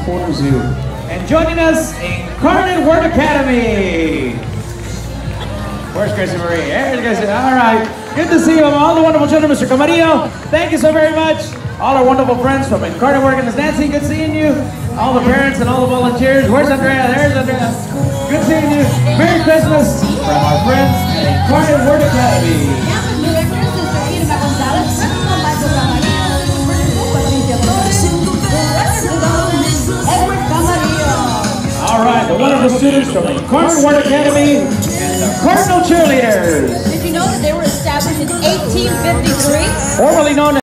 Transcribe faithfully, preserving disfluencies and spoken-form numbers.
Porter Zoo. And joining us, Incarnate Word Academy. Where's Gracie Marie? There's Gracie. All right. Good to see you, all the wonderful children. Mister Camarillo, thank you so very much. All our wonderful friends from Incarnate Word. Miss Nancy, good seeing you. All the parents and all the volunteers. Where's Andrea? There's Andrea. Good seeing you. Merry Christmas from our friends at Incarnate Word Academy. All right, the wonderful students from Incarnate Word Academy and the Cardinal Cheerleaders. Did you know that they were established in eighteen fifty-three? Formerly known as